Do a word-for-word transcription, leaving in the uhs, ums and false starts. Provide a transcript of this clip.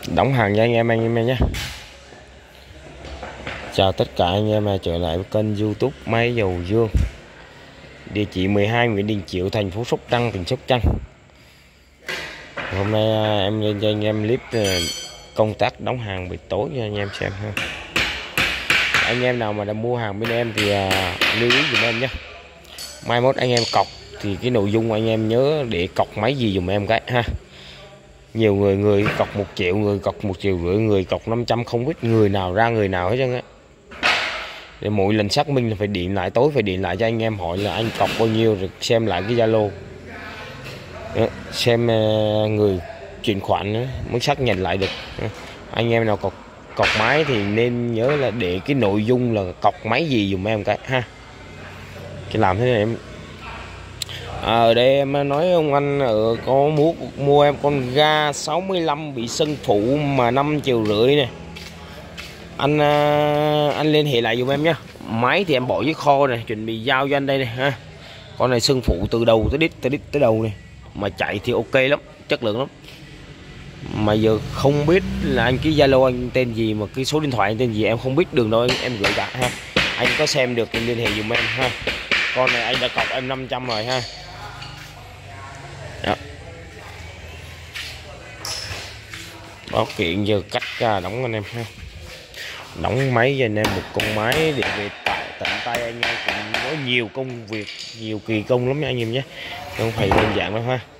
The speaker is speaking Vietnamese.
Đóng hàng cho anh em anh em nhé. Chào tất cả anh em trở lại với kênh YouTube Máy Dầu Dương. Địa chỉ mười hai Nguyễn Đình Chiểu, thành phố Sóc Trăng, tỉnh Sóc Trăng. Hôm nay em lên cho anh em clip công tác đóng hàng buổi tối cho anh em xem ha. Anh em nào mà đã mua hàng bên em thì lưu ý dùm em nhé. Mai mốt anh em cọc thì cái nội dung anh em nhớ để cọc máy gì dùm em cái ha. Nhiều người người cọc một triệu, người cọc một triệu rưỡi, người cọc năm trăm, không biết người nào ra người nào hết trơn á. Để mỗi lần xác minh là phải điện lại, tối phải điện lại cho anh em hỏi là anh cọc bao nhiêu, rồi xem lại cái Zalo, xem người chuyển khoản mới xác nhận lại được. Anh em nào cọc cọc máy thì nên nhớ là để cái nội dung là cọc máy gì dùm em cái ha. Cái làm thế này em à, ở đây em nói ông anh ở có mua mua em con ga sáu mươi lăm bị sưng phụ mà năm triệu rưỡi này. Anh anh liên hệ lại dùm em nhé. Máy thì em bỏ dưới kho này, chuẩn bị giao cho anh đây này ha. Con này sưng phụ từ đầu tới đít tới đít tới đầu này, mà chạy thì ok lắm, chất lượng lắm. Mà giờ không biết là anh cái Zalo anh tên gì, mà cái số điện thoại anh tên gì em không biết, đường đâu em gửi cả ha. Anh có xem được thì liên hệ dùm em ha. Con này anh đã cọc em năm trăm rồi ha. Đó. Báo kiện giờ cách ra đóng anh em ha. Đóng máy cho anh em một con máy để về tại tận tay anh em, cũng có nhiều công việc, nhiều kỳ công lắm nha anh em nhé, không phải đơn giản đâu ha.